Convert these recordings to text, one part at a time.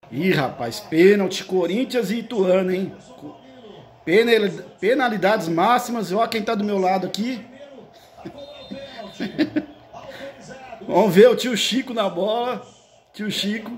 Ih, rapaz, pênalti, Corinthians e Ituano, hein? Penalidades máximas, ó quem tá do meu lado aqui. Vamos ver o tio Chico na bola. Tio Chico.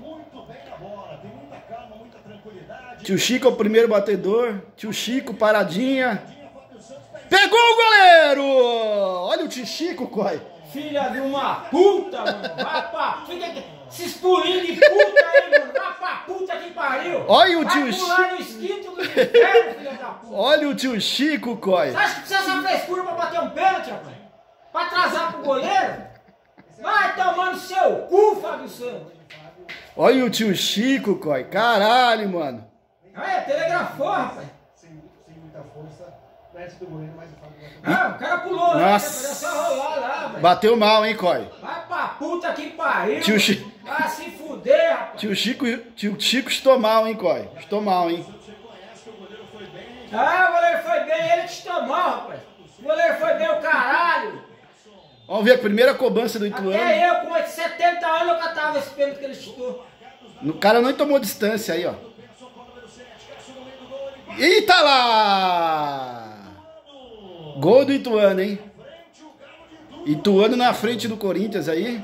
Tio Chico é o primeiro batedor. Tio Chico, paradinha. Pegou o goleiro! Olha o tio Chico, coi. Filha de uma puta, mano. Vai pra... Esses pulinhos de puta aí, mano. Vai pra puta que pariu. Olha o tio Chico. Vai pular no esquinto do inferno, filha da puta. Olha o tio Chico, coi. Você acha que precisa essa frescura pra bater um pênalti, rapaz? Pra atrasar pro goleiro? Vai tomando seu cu, Fábio Santos. Olha o tio Chico, coi. Caralho, mano. Aí, telegrafou, rapaz. Sem muita força. Do goleiro, mas o cara pulou lá, só rolar lá, velho. Bateu mal, hein, coi. Vai pra puta que pariu. Tio Chico. Vai se fuder, rapaz. Tio Chico estou mal, hein, coi. Estou mal, hein. Ah, o goleiro foi bem, ele que estou mal, rapaz. O goleiro foi bem, o caralho. Vamos ver a primeira cobrança do Ituano. Até eu, com 70 anos, eu catava esse pênalti que ele chutou. O cara não tomou distância aí, ó. Eita lá! Gol do Ituano, hein? Ituano na frente do Corinthians aí.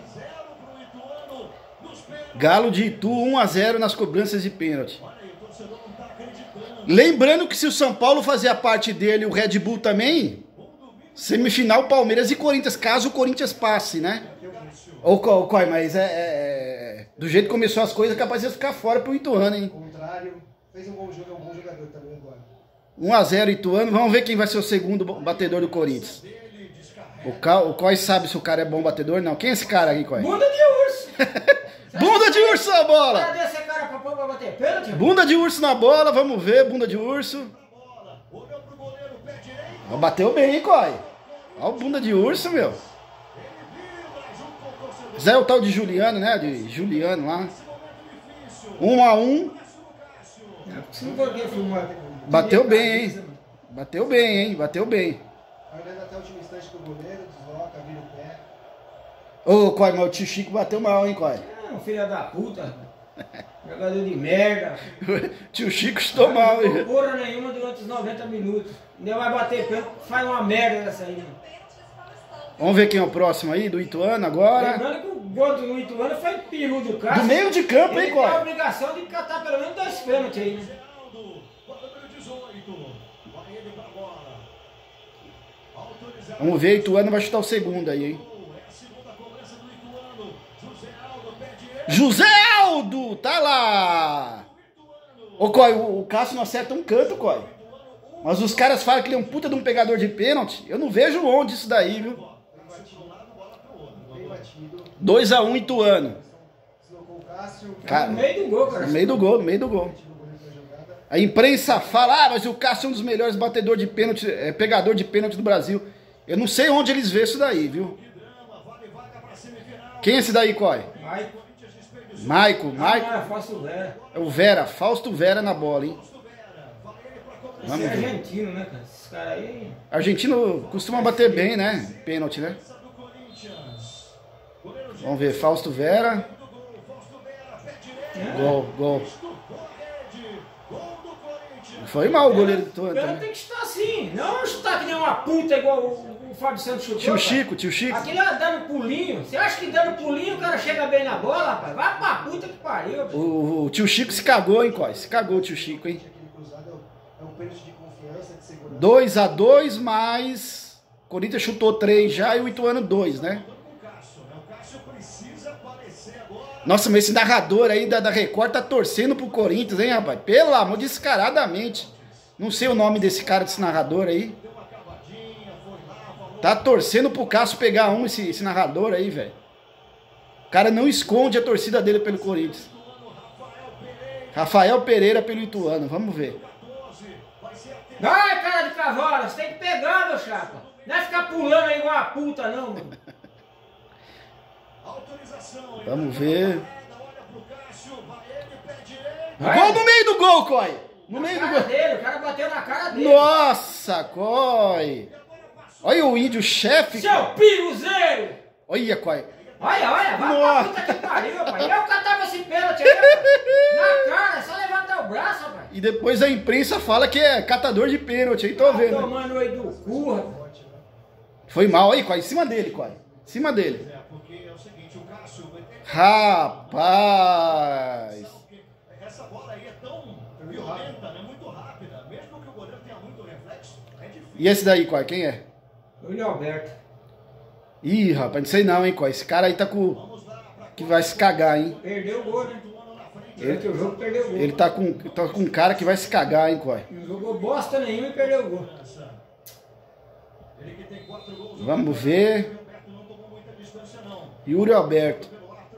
Galo de Itu 1-0 nas cobranças de pênalti. Lembrando que se o São Paulo fazer a parte dele e o Red Bull também, semifinal Palmeiras e Corinthians, caso o Corinthians passe, né? Ou Coi, mas do jeito que começou as coisas, é capaz de ficar fora pro Ituano, hein? Ao contrário, fez um bom jogo, é um bom jogador também agora. 1-0 Ituano, vamos ver quem vai ser o segundo batedor do Corinthians. O Coi sabe se o cara é bom batedor? Não. Quem é esse cara aqui, Coi? Bunda de urso. Bunda de urso na bola! Cadê esse cara pra bater pênalti? Bunda de urso na bola, vamos ver, bunda de urso. Bateu bem, hein, Coi? Olha o bunda de urso, meu. Zé o tal de Juliano, né? De Juliano lá. 1-1. Bateu bem, hein? Bateu bem, hein? Bateu bem. Olhando até o último instante do goleiro, desloca, vira o pé. Ô, Coi, mas o tio Chico bateu mal, hein, Coi? Filha da puta. Jogador de merda. Tio Chico estou mal, hein? Não porra nenhuma durante os 90 minutos. Ainda vai bater pênalti, faz uma merda dessa aí, mano. Vamos ver quem é o próximo aí, do Ituano agora. Lembrando que o gol do Ituano foi peru do Cássio. Do meio de campo, hein, Ele tem a Coi? obrigação de catar pelo menos 2 pênaltis aí, né? Vamos ver, Ituano vai chutar o segundo aí, hein? José Aldo, tá lá! Ô, Coi, o Cássio não acerta um canto, Coi. Mas os caras falam que ele é um puta de um pegador de pênalti. Eu não vejo onde isso daí, viu? 2-1 Ituano. Cara, no meio do gol, cara. No meio do gol, no meio do gol. A imprensa fala, mas o Cássio é um dos melhores batedores de pênalti, pegador de pênalti do Brasil. Eu não sei onde eles vê isso daí, viu? Quem é esse daí, Coi? Maico. É Fausto Vera. É o Vera, Fausto Vera na bola, hein? Esse é argentino, né, cara? Esses caras aí... Argentino costuma bater bem, né? Pênalti, né? Vamos ver, Fausto Vera. Gol. Foi mal o goleiro do Ituano também. Tem que chutar assim, não chutar que nem uma puta igual o Fábio Santos chutou. Tio Chico. Aquele é dando pulinho. Você acha que dando pulinho o cara chega bem na bola, rapaz? Vai pra puta que pariu. O tio Chico se cagou, hein, Coi? Se cagou o tio Chico, hein? 2-2, mas Corinthians chutou 3 já e o Ituano 2, né? Nossa, mas esse narrador aí da Record tá torcendo pro Corinthians, hein, rapaz? Pelo amor, descaradamente. Não sei o nome desse cara, desse narrador aí. Tá torcendo pro Cássio pegar esse narrador aí, velho. O cara não esconde a torcida dele pelo Corinthians. Rafael Pereira pelo Ituano, vamos ver. Vai, cara de cavalo, você tem que pegar, meu chapa. Não é ficar pulando aí igual uma puta, não, mano. Vamos ver. Gol no meio do gol, Coi. No meio do gol. O cara bateu na cara dele. Nossa, Coi. Olha o índio chefe. Seu piruzeiro. Olha, Coi. Olha, vai pra puta que pariu, rapaz. Eu catava esse pênalti aí, rapaz. Na cara. E depois a imprensa fala que é catador de pênalti, aí tô vendo. Tomando aí do cu, rapaz. Foi mal aí, Quai, em cima dele, Quai. Em cima dele. Rapaz. Essa bola aí é tão violenta, né? Muito rápida. Mesmo que o goleiro tenha muito reflexo, é difícil. E esse daí, Quai, quem é? William Alberto. Ih, rapaz, não sei não, hein, Quai. Esse cara aí tá com... que vai se cagar, hein. Perdeu o gol, né? Durante o jogo perdeu o gol. Ele tá com um cara que vai se cagar, hein, Quai. Não jogou bosta nenhuma e perdeu o gol. Vamos ver. Yuri Alberto.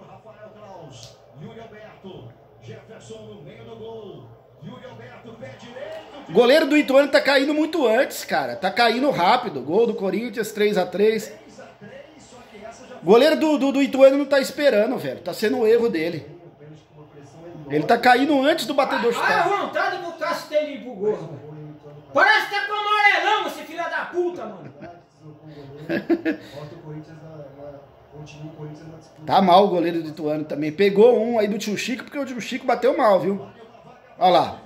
O goleiro do Ituano tá caindo muito antes, cara. Tá caindo rápido. Gol do Corinthians, 3-3. Goleiro do Ituano não tá esperando, velho. Tá sendo o erro dele. Ele tá caindo antes do batedor chutar. Olha a vontade que o Cássio tem de ir pro gol, rapaz. Parece que tá com amarelão esse filho da puta, mano. Tá mal o goleiro do Ituano também. Pegou um aí do Tio Chico, porque o Tio Chico bateu mal, viu? Olha lá.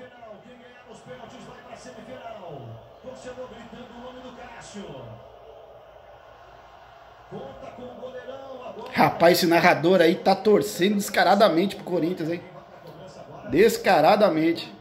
Rapaz, esse narrador aí tá torcendo descaradamente pro Corinthians, hein? Descaradamente.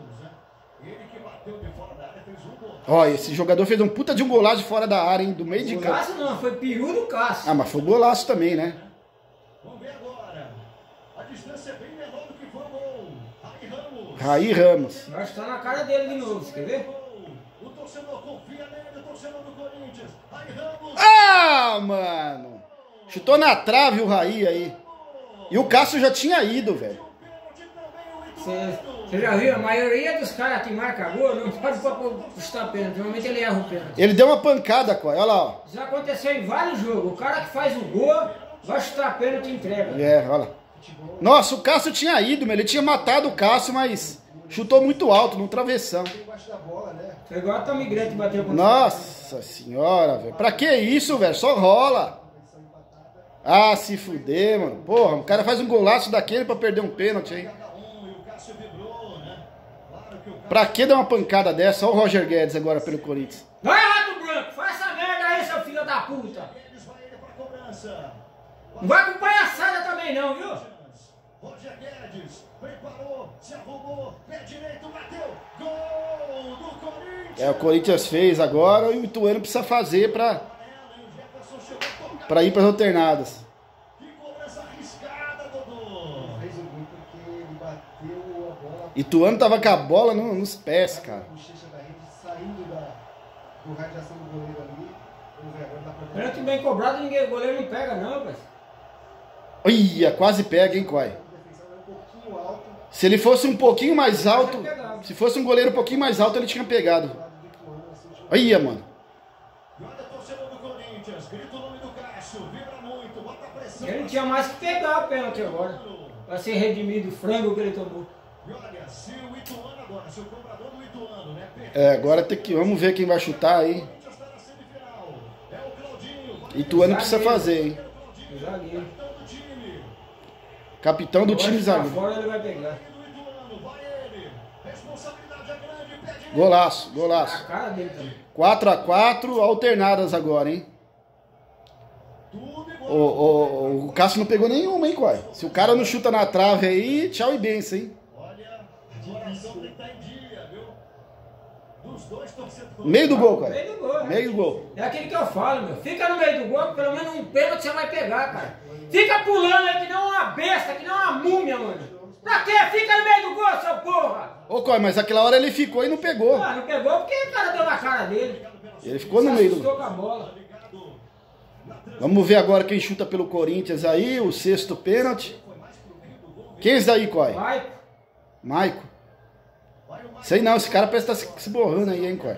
Ó, esse jogador fez um puta de um golaço de fora da área, hein? Do meio de campo. Golaço não, foi peru do Cássio. Ah, mas foi golaço também, né? Vamos ver agora. A distância é bem menor do que foi o gol. Raí Ramos. Vai estar na cara dele de novo, você quer ver? O torcedor confia nele, o torcedor do Corinthians. Raí Ramos. Ah, mano. Chutou na trave o Raí aí. E o Cássio já tinha ido, velho. Você já viu? A maioria dos caras que marcam gol não pode custar pênalti. Normalmente ele erra o pênalti. Ele deu uma pancada, Quai. Olha lá, ó. Já aconteceu em vários jogos. O cara que faz o gol vai chutar pênalti e entrega. É, olha lá. Nossa, o Cássio tinha ido, meu. Ele tinha matado o Cássio, mas chutou muito alto, no travessão. Foi igual a Tommy Grant bateu com Nossa senhora, velho. Pra que isso, velho? Só rola. Ah, se fuder, mano. Porra, o cara faz um golaço daquele pra perder um pênalti, hein? Pra que dar uma pancada dessa? Olha o Roger Guedes agora pelo Corinthians. Vai, Rato Branco! Faz essa merda aí, seu filho da puta! Não vai com palhaçada também não, viu? Roger Guedes preparou, se arrumou, pé direito, bateu, gol do Corinthians! É, o Corinthians fez agora e o Ituano precisa fazer pra ir pras alternadas. Ituano tava com a bola nos pés, cara. Pênalti bem cobrado, o goleiro não pega não, rapaz. Ia, quase pega, hein, Quai? Se ele fosse um pouquinho mais alto, se fosse um goleiro um pouquinho mais alto, ele tinha pegado. Ia, mano. Ele não tinha mais que pegar o pênalti agora. Pra ser redimido o frango que ele tomou. É, agora tem que... Vamos ver quem vai chutar aí. Ituano precisa fazer, hein? Capitão do time zagueiro. Fora ele vai pegar. Golaço, golaço. 4-4, alternadas agora, hein? O Cássio não pegou nenhuma, hein, Quai? Se o cara não chuta na trave aí, tchau e benção, hein? Meio do gol, cara. Meio do gol. Meio do gol. É aquilo que eu falo, meu. Fica no meio do gol, pelo menos um pênalti você vai pegar, cara. Fica pulando aí que não uma besta, que não uma múmia, mano. Pra quê? Fica no meio do gol, seu porra! Ô, Coi, mas aquela hora ele ficou e não pegou. Ah, não pegou porque o cara deu na cara dele. Ele ficou no meio do gol. Com a bola. Vamos ver agora quem chuta pelo Corinthians aí, o sexto pênalti. Quem é esse daí, Coi? Maico. Sei não, esse cara parece estar se borrando aí, hein, Coi?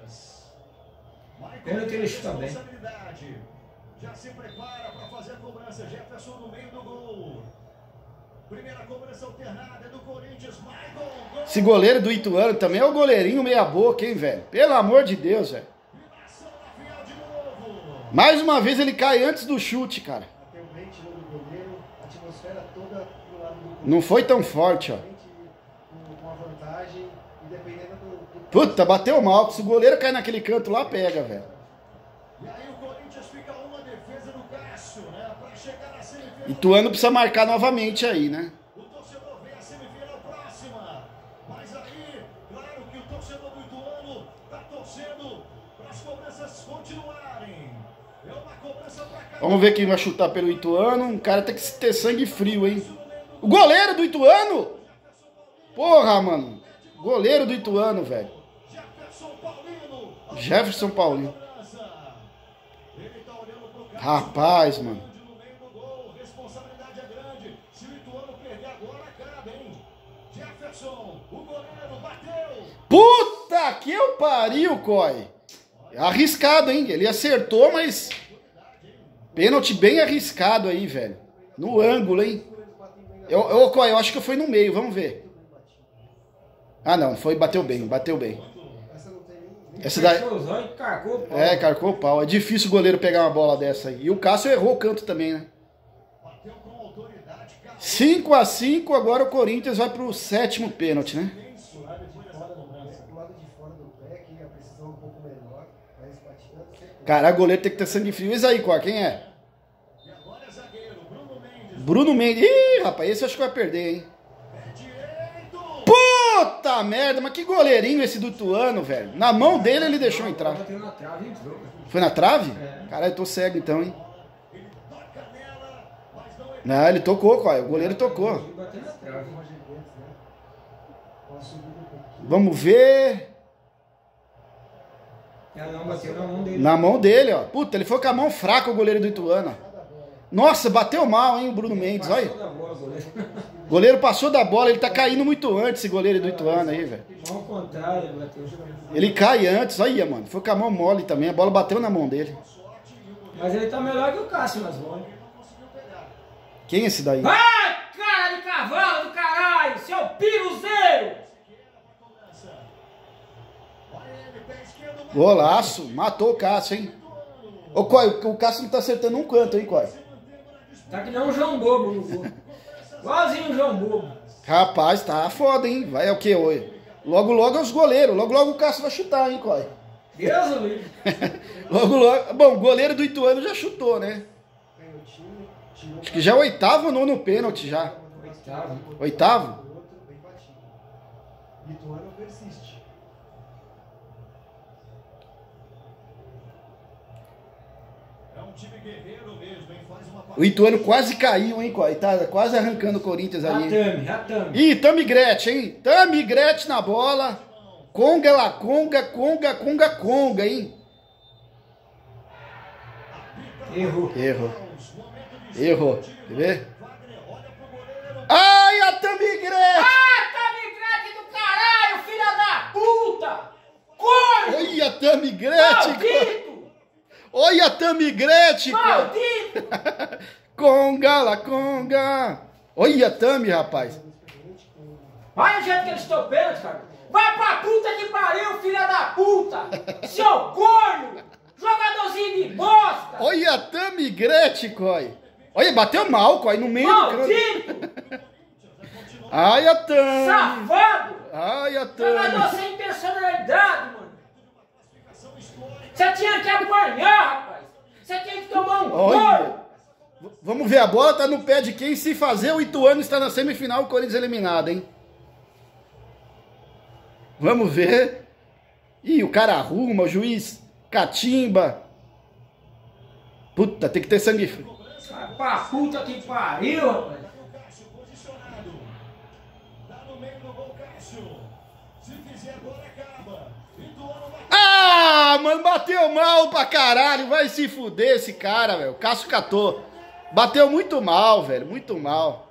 Pênalti ele chuta bem. Já se prepara para fazer a cobrança. Jefferson no meio do gol. Primeira cobrança alternada do Corinthians. Michael. Esse goleiro do Ituano também é o goleirinho meia boca, hein, velho? Pelo amor de Deus, velho. Mais uma vez ele cai antes do chute, cara. Não foi tão forte, ó. com uma vantagem e dependendo do... Puta, bateu mal. Se o goleiro cair naquele canto lá, pega, velho. E aí o Corinthians fica uma defesa do Cássio, né? Pra chegar na semifinal. Ituano precisa marcar novamente aí, né? O torcedor vê a semifinal próxima. Mas aí, claro que o torcedor do Ituano tá torcendo para as cobranças continuarem. É uma cobrança pra cá. Vamos ver quem vai chutar pelo Ituano. Um cara tem que ter sangue frio, hein? O goleiro do Ituano! Porra, mano. Goleiro do Ituano, velho. Jefferson Paulino. Jefferson Paulino. Ele tá olhando pro Cássio. Rapaz, mano. No meio do gol, responsabilidade é grande. Se o Ituano perder agora, acaba, hein? Jefferson, o goleiro bateu. Puta que eu pariu, Coy. Arriscado, hein? Ele acertou, mas... Pênalti bem arriscado aí, velho. No ângulo, hein? Coy, eu acho que foi no meio, vamos ver. Ah, não, foi, bateu bem, bateu bem. Essa daí... É, carcou o pau. É difícil o goleiro pegar uma bola dessa aí. E o Cássio errou o canto também, né? 5-5, agora o Corinthians vai pro 7º pênalti, né? O lado de fora do pé, que a precisão um pouco menor, mas batidando sempre. Caralho, o goleiro tem que ter sangue frio. Isso aí, Coy, quem é? Bruno Mendes. Ih, rapaz, esse eu acho que vai perder, hein? Puta merda, mas que goleirinho esse do Ituano, velho. Na mão dele ele deixou entrar. Foi na trave? Caralho, eu tô cego então, hein? Não, ele tocou, Coy. O goleiro tocou. Vamos ver. Na mão dele, ó. Puta, ele foi com a mão fraca o goleiro do Ituano. Nossa, bateu mal, hein, o Bruno Mendes, olha. O goleiro passou da bola, ele tá caindo muito antes, esse goleiro do Ituano aí, velho. Ao contrário, bateu. Ele cai antes, olha, mano. Foi com a mão mole também, a bola bateu na mão dele. Mas ele tá melhor que o Cássio nas bolas. Quem é esse daí? Vai, cara de cavalo do caralho, seu piruzeiro! Golaço, matou o Cássio, hein? Ô, Coy, o Cássio não tá acertando um canto, hein, Coy? Tá que nem um João Bobo no gol. Igualzinho um João Bobo. Rapaz, tá foda, hein? Vai é o que hoje? Logo, logo é os goleiros. Logo, logo o Cássio vai chutar, hein, Coy? Deus o livre. Logo, logo. Bom, o goleiro do Ituano já chutou, né? Acho que já é o 8º ou 9º pênalti já. Oitavo. 8º? Ituano persiste. É um time guerreiro mesmo, hein? Faz uma O Ituano quase caiu, hein, Coy? Tá quase arrancando o Corinthians ali. Ratame. Ih, Tamigret, hein? Tamigret na bola. Conga lá, conga, hein? Errou. Quer ver? Ai, a Tamigret! Ah, Tamigret do caralho, filha da puta! Corre! Olha a Tamigret! Maldito! Olha a Tamigret! Maldito! Conga lá, conga! Olha a Tami, rapaz! Olha o jeito que eles estão pênalti, cara. Vai pra puta que pariu, filha da puta! Seu corno! Jogadorzinho de bosta! Olha a Tamigret, Coy! Olha, bateu mal, Coy, no meio do Maldito! canto. Ai, a Tami! Safado! Ai, a Tami! Jogador sem personalidade, mano! Você tinha que apanhar, rapaz! Você tinha que tomar um Olha! gol! Vamos ver, a bola tá no pé de quem? Se fazer, o Ituano está na semifinal, o Corinthians eliminado, hein? Vamos ver. Ih, o cara arruma, o juiz catimba. Puta, tem que ter sangue frio. Vai pra puta que pariu, rapaz! Cássio posicionado. Tá no meio do gol, Cássio. Se fizer agora, acaba. Ituano vai. Ah, mano, bateu mal pra caralho. Vai se fuder esse cara, velho. O Cássio catou. Bateu muito mal, velho. Muito mal.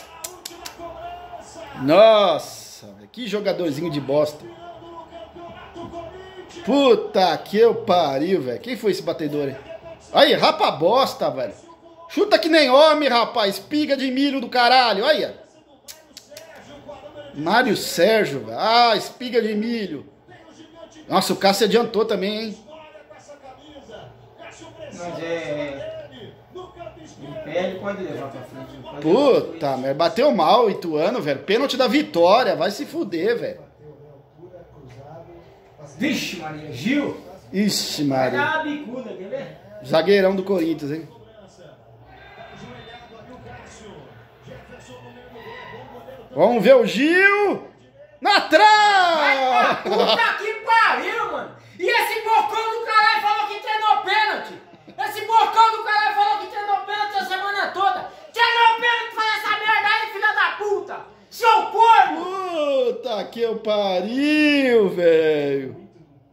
Nossa, que jogadorzinho de bosta. Puta que eu pariu, velho. Quem foi esse batedor aí? Aí, rapa bosta, velho. Chuta que nem homem, rapaz. Espiga de milho do caralho. Olha. Mário Sérgio, velho. Ah, espiga de milho. Nossa, o Cássio adiantou também, hein? Mas é... ele pode levar pra frente. Puta, mas bateu mal o Ituano, velho. Pênalti da Vitória, vai se fuder, velho. Vixe, Maria, Gil. Ixi, Vai Maria. dar uma bicuda, quer ver? Zagueirão do Corinthians, hein? Vamos ver o Gil. Na trave! Puta que pariu, mano. E esse bocão do caralho falou que treinou pênalti. Esse bocão do caralho falou que treinou pênalti a semana toda. Treinou pênalti pra fazer essa merda aí, filha da puta. Seu corno. Puta que eu pariu, velho.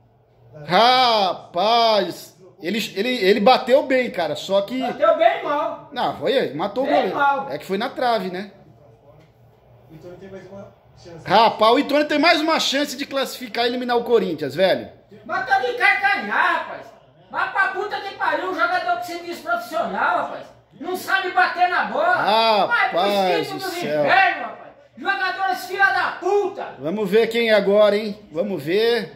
Rapaz, ele bateu bem, cara, só que... Bateu bem mal. Não, foi, matou o Bem goleiro. mal. É que foi na trave, né? O Ituano tem mais uma chance. Rapaz, o Ituano tem mais uma chance de classificar e eliminar o Corinthians, velho. Mas tá de carcanhar, rapaz. Vai pra puta que pariu, um jogador que se diz profissional, rapaz. Não sabe bater na bola. Rapaz Vai pro do instinto do céu. inferno, rapaz. Jogadores filha da puta. Vamos ver quem é agora, hein? Vamos ver.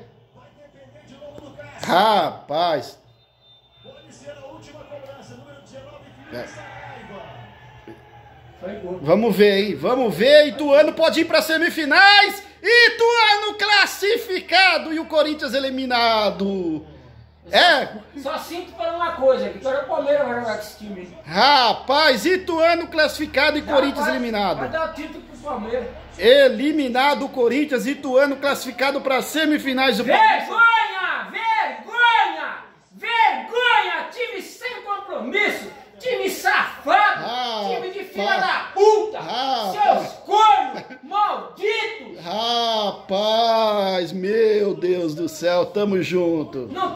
Rapaz. Pode ser a última cobrança, número 19, É. Saraiva. Foi gol. Vamos ver, hein? Vamos ver. Ituano pode ir para semifinais. Ituano classificado e o Corinthians eliminado. É, Só sinto por uma coisa, que agora o Palmeiras vai jogar com esse time. rapaz, Ituano classificado e Corinthians Vai eliminado. dar o título pro Palmeiras. Eliminado o Corinthians, Ituano classificado para semifinais do Vergonha! Vergonha! Vergonha! Time sem compromisso! Time safado! Time de filha da puta! Seus cornos! Malditos! Rapaz, meu Deus do céu, tamo junto. Não